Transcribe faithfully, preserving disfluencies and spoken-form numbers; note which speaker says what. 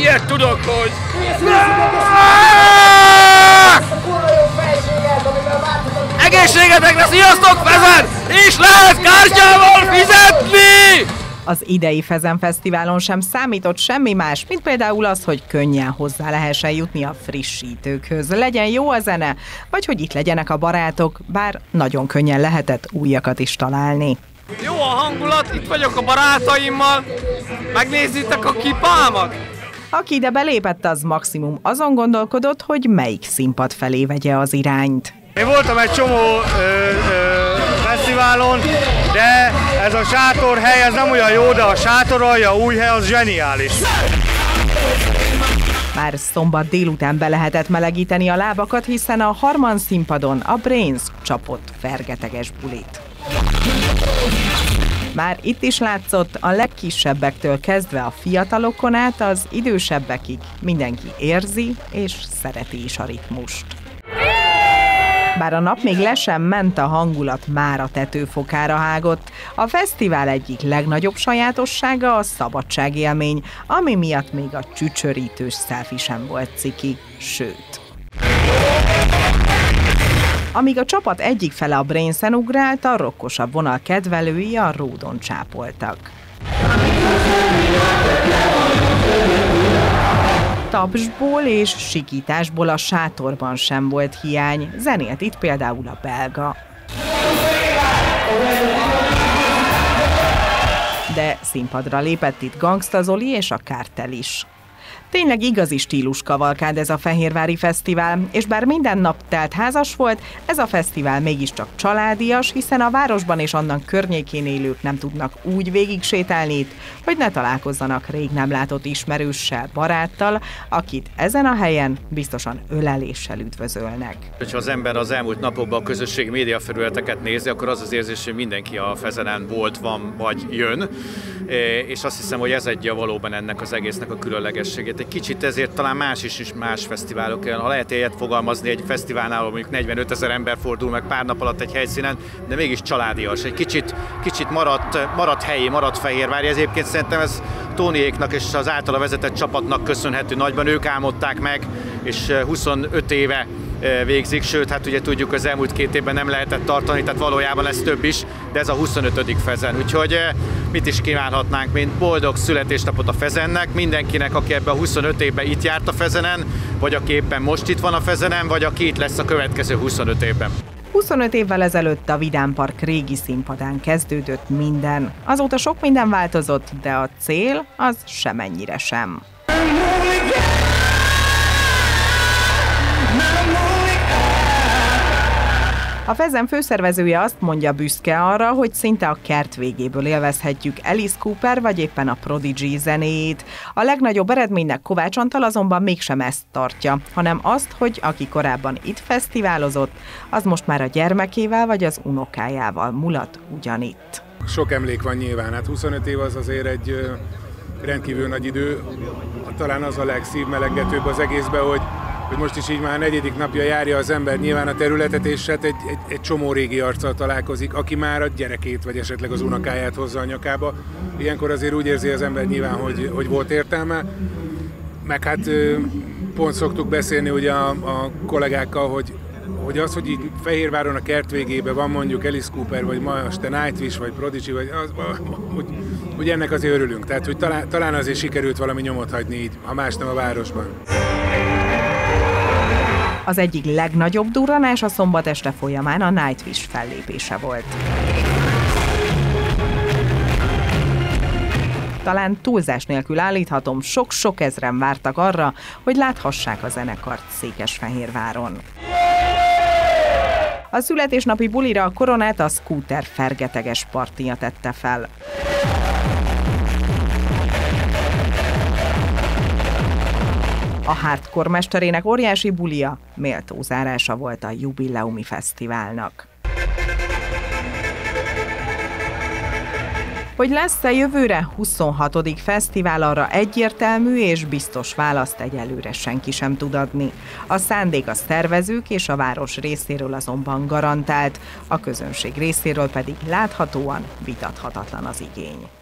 Speaker 1: ilyet tudok, hogy... Egészségetekre, sziasztok, Fezen! És lehet kártyával fizetni!
Speaker 2: Az idei Fezen Fesztiválon sem számított semmi más, mint például az, hogy könnyen hozzá lehessen jutni a frissítőkhöz. Legyen jó a zene, vagy hogy itt legyenek a barátok, bár nagyon könnyen lehetett újakat is találni.
Speaker 1: Jó a hangulat, itt vagyok a barátaimmal, megnézitek a kipámat!
Speaker 2: Aki ide belépett, az maximum azon gondolkodott, hogy melyik színpad felé vegye az irányt.
Speaker 3: Én voltam egy csomó ö, ö, fesztiválon, de ez a sátorhely, ez nem olyan jó, de a sátoralja, új hely, az zseniális.
Speaker 2: Már szombat délután be lehetett melegíteni a lábakat, hiszen a Harman színpadon a Brains csapott fergeteges bulit. Már itt is látszott, a legkisebbektől kezdve a fiatalokon át az idősebbekig mindenki érzi és szereti is a ritmust. Bár a nap még le sem ment, a hangulat már a tetőfokára hágott. A fesztivál egyik legnagyobb sajátossága a szabadságélmény, ami miatt még a csücsörítős selfie sem volt ciki, sőt. Amíg a csapat egyik fele a Brainsen ugrált, a rokkosabb vonal kedvelői a ródon csápoltak. Tapsból és sikításból a sátorban sem volt hiány, zenélt itt például a belga. De színpadra lépett itt Gangsta Zoli és a Kártel is. Tényleg igazi stíluskavalkád ez a fehérvári fesztivál, és bár minden nap telt házas volt, ez a fesztivál mégiscsak családias, hiszen a városban és annak környékén élők nem tudnak úgy végig sétálni itt, hogy ne találkozzanak rég nem látott ismerőssel, baráttal, akit ezen a helyen biztosan öleléssel üdvözölnek.
Speaker 4: Ha az ember az elmúlt napokban a közösségi média felületeket nézi, akkor az az érzés, hogy mindenki a Fezenen volt, van vagy jön, és azt hiszem, hogy ez adja valóban ennek az egésznek a különlegességét. Egy kicsit ezért talán más is, is más fesztiválok. Ha lehet ilyet fogalmazni, egy fesztiválnál, mondjuk negyvenötezer ember fordul meg pár nap alatt egy helyszínen, de mégis családias. Egy kicsit, kicsit maradt, maradt helyi, maradt Fehérvári. Ez egyébként szerintem ez Tóniéknak és az általa vezetett csapatnak köszönhető nagyban. Ők álmodták meg, és huszonöt éve végzik, sőt, hát ugye tudjuk, az elmúlt két évben nem lehetett tartani, tehát valójában lesz több is, de ez a huszonötödik Fezen. Úgyhogy mit is kívánhatnánk, mint boldog születésnapot a Fezennek, mindenkinek, aki ebben a huszonöt évben itt járt a Fezenen, vagy aki éppen most itt van a Fezenen, vagy aki itt lesz a következő huszonöt évben.
Speaker 2: huszonöt évvel ezelőtt a Vidám Park régi színpadán kezdődött minden. Azóta sok minden változott, de a cél az semennyire sem. A Fezen főszervezője azt mondja, büszke arra, hogy szinte a kert végéből élvezhetjük Alice Cooper vagy éppen a Prodigy zenéjét. A legnagyobb eredménynek Kovács Antal azonban mégsem ezt tartja, hanem azt, hogy aki korábban itt fesztiválozott, az most már a gyermekével vagy az unokájával mulat ugyanitt.
Speaker 5: Sok emlék van nyilván, hát huszonöt év az azért egy rendkívül nagy idő. Talán az a legszívmelengetőbb az egészben, hogy hogy most is így már a negyedik napja járja az ember nyilván a területet, és hát egy, egy, egy csomó régi arccal találkozik, aki már a gyerekét, vagy esetleg az unokáját hozza a nyakába. Ilyenkor azért úgy érzi az ember nyilván, hogy, hogy volt értelme. Meg hát pont szoktuk beszélni ugye a, a kollégákkal, hogy, hogy az, hogy így Fehérváron a kert végében van mondjuk Alice Cooper, vagy ma este Nightwish, vagy Prodigy, vagy az, hogy, hogy ennek azért örülünk. Tehát, hogy talán, talán azért sikerült valami nyomot hagyni így, ha más nem a városban.
Speaker 2: Az egyik legnagyobb durranás a szombat este folyamán a Nightwish fellépése volt. Talán túlzás nélkül állíthatom, sok-sok ezren vártak arra, hogy láthassák a zenekart Székesfehérváron. A születésnapi bulira a koronát a Scooter fergeteges partija tette fel. A hardcore mesterének óriási bulia, méltó zárása volt a jubileumi fesztiválnak. Hogy lesz-e jövőre huszonhatodik fesztivál, arra egyértelmű és biztos választ egyelőre senki sem tud adni. A szándék a szervezők és a város részéről azonban garantált, a közönség részéről pedig láthatóan vitathatatlan az igény.